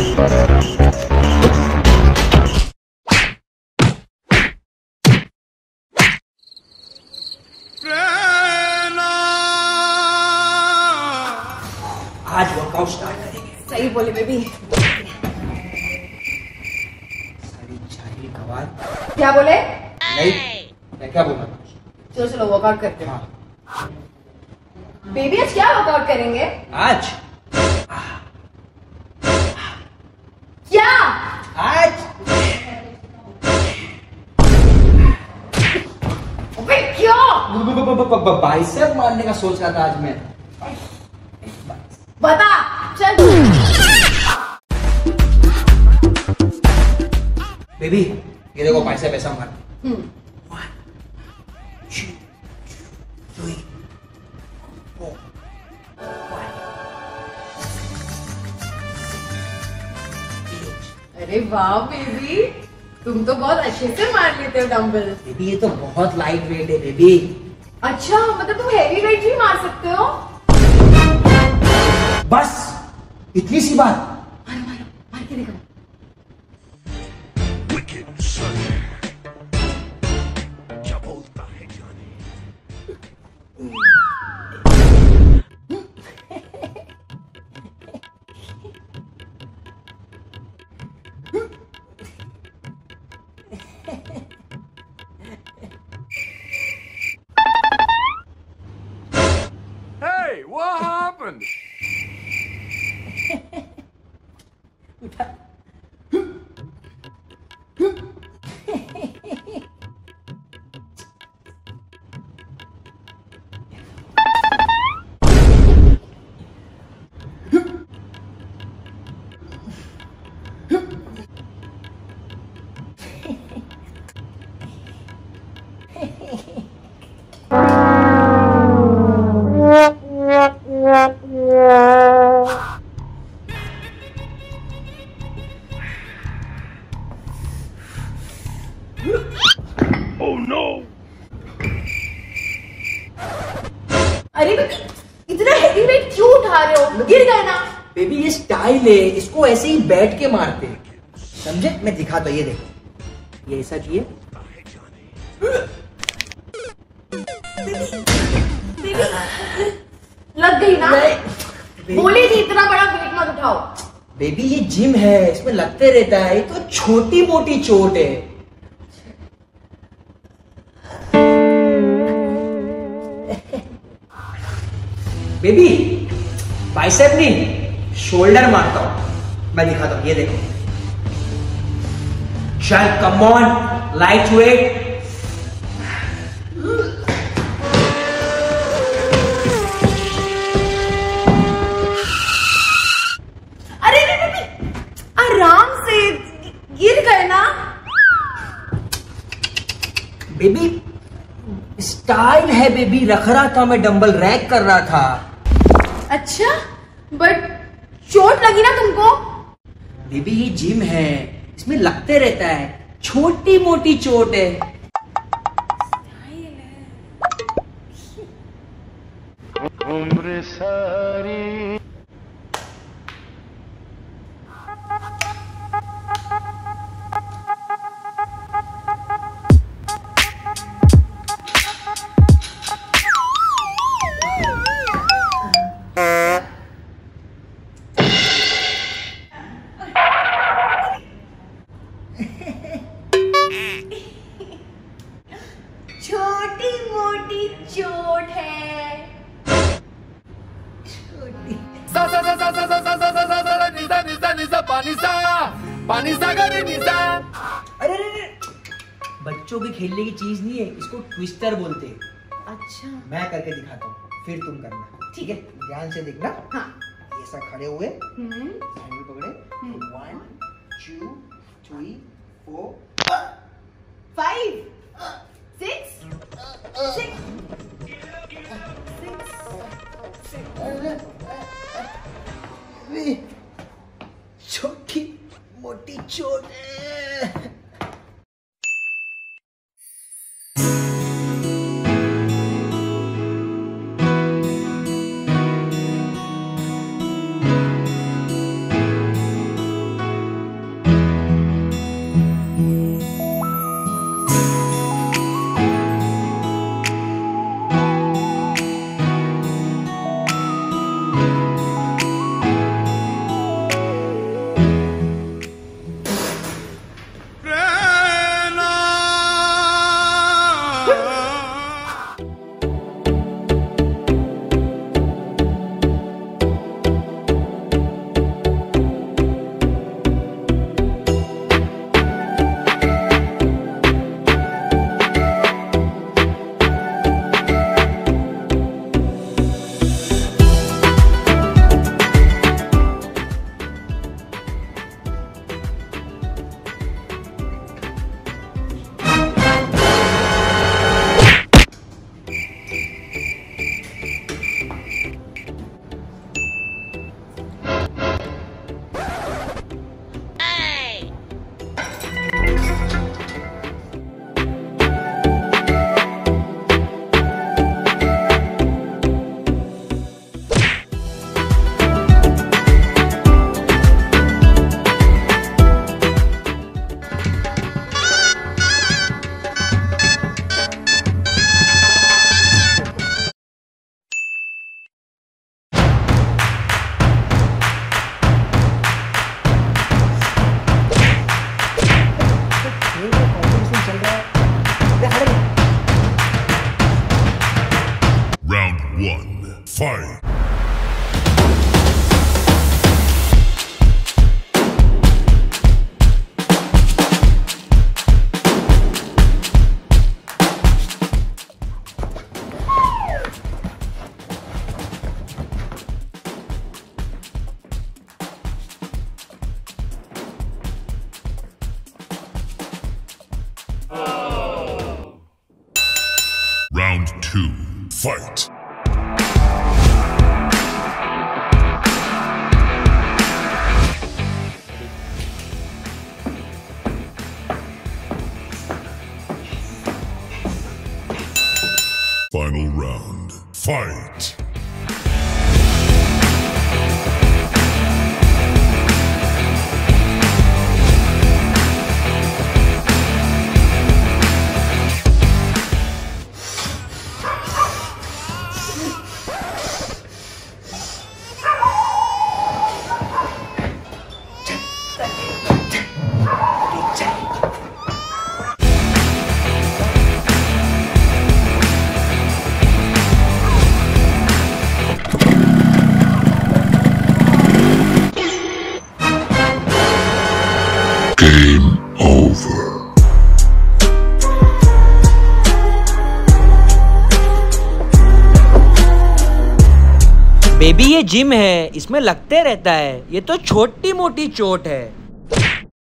आज workout start करेंगे। सही बोले बेबी। सारी चाहिए कवाल। क्या बोले? नहीं, मैं क्या बोला? चलो चलो वर्कआउट करते हैं। हाँ। बेबी आज क्या वर्कआउट करेंगे? आज क्या? आज अबे क्या? बाइसेप मारने का सोच रहा था आज मैं। बता चल। बेबी ये देखो बाइसेप ऐसा मार। 1 2 3 4 अरे वाह बेबी, तुम तो बहुत अच्छे से मार लेते हो डंबल। बेबी ये तो बहुत लाइट वेट है बेबी। अच्छा मतलब तुम हैवी वेट भी मार सकते हो? बस इतनी सी बात। मारो मारो मार के दिखाओ। Hey, what happened? Oh no! अरे बेबी इतना हैवी वेट क्यों उठा रहे हो? गिर गए ना। बेबी ये स्टाइल है, इसको ऐसे ही बैठ के मारते हैं, समझे? मैं दिखाता हूँ, ये देखो, ये ऐसा किए। लग गई ना? बेबी बोली थी इतना बड़ा वेट मत उठाओ। बेबी ये जिम है, इसमें लगते रहता है, ये तो छोटी मोटी चोट है। बेबी बाइसेप नहीं, शोल्डर मारता हूं, मैं दिखाता हूं, ये देखो। चल कम ऑन, लाइट वेट। अरे बेबी आराम से, गिर गए ना। बेबी स्टाइल है बेबी, रख रहा था मैं, डंबल रैक कर रहा था। अच्छा बट चोट लगी ना तुमको? बेबी ये जिम है, इसमें लगते रहता है, छोटी मोटी चोट है। उम्र सारी छोटी मोटी चोट है। अरे बच्चों के खेलने की चीज नहीं है, इसको ट्विस्टर बोलते हैं। अच्छा मैं करके दिखाता हूँ, फिर तुम करना, ठीक है? ध्यान से देखना। हाँ। ऐसा खड़े हुए, हैंडल पकड़े, 1 2 3 4 5 6 6 छोटी मोटी चोट है। 2, fight. Final round, fight. Game over. Baby ये जिम है, इसमें लगते रहता है, ये तो छोटी मोटी चोट है।